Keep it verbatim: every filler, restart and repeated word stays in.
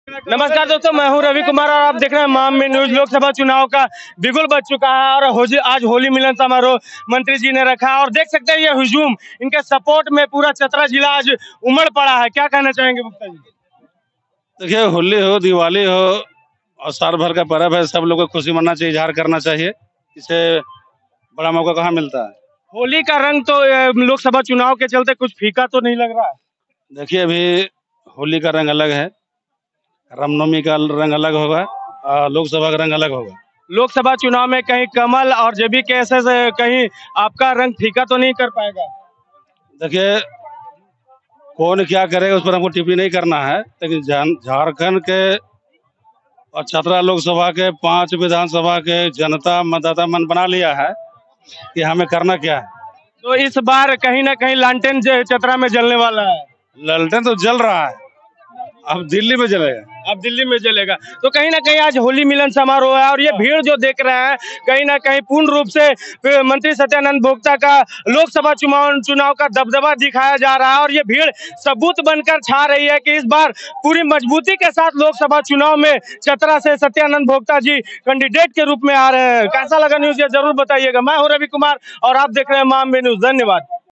नमस्कार दोस्तों, मैं हूं रवि कुमार और आप देख रहे हैं माम में न्यूज। लोकसभा चुनाव का बिगुल बज चुका है और होजी आज होली मिलन समारोह मंत्री जी ने रखा और देख सकते हैं ये हुजूम इनके सपोर्ट में पूरा चतरा जिला आज उमड़ पड़ा है। क्या कहना चाहेंगे गुप्ता जी? देखिए, होली हो, दिवाली हो और साल भर का पर्व है, सब लोगों को खुशी मनाना चाहिए, इजहार करना चाहिए। इसे बड़ा मौका कहाँ मिलता है। होली का रंग तो अ, लोकसभा चुनाव के चलते कुछ फीका तो नहीं लग रहा? देखिए, अभी होली का रंग अलग है, रामनवमी का रंग अलग होगा और लोकसभा का रंग अलग होगा। लोकसभा चुनाव में कहीं कमल और जेबी कैसे से कहीं आपका रंग फीका तो नहीं कर पाएगा? देखिए, कौन क्या करेगा उस पर हमको टिप्पणी नहीं करना है, लेकिन झारखंड के और चतरा लोकसभा के पांच विधानसभा के जनता मतदाता मन बना लिया है कि हमें करना क्या है। तो इस बार कहीं ना कहीं लालटेन जो चतरा में जलने वाला है। लालटेन तो जल रहा है, अब दिल्ली में जलेगा। अब दिल्ली में जलेगा। तो कहीं ना कहीं आज होली मिलन समारोह है और ये भीड़ जो देख रहे हैं कहीं ना कहीं पूर्ण रूप से मंत्री सत्यानंद भोक्ता का लोकसभा चुनाव चुनाव का दबदबा दिखाया जा रहा है और ये भीड़ सबूत बनकर छा रही है कि इस बार पूरी मजबूती के साथ लोकसभा चुनाव में चतरा से सत्यानंद भोक्ता जी कैंडिडेट के रूप में आ रहे हैं। कैसा लगा न्यूज ये जरूर बताइएगा। मैं हूँ रवि कुमार और आप देख रहे हैं माम में न्यूज। धन्यवाद।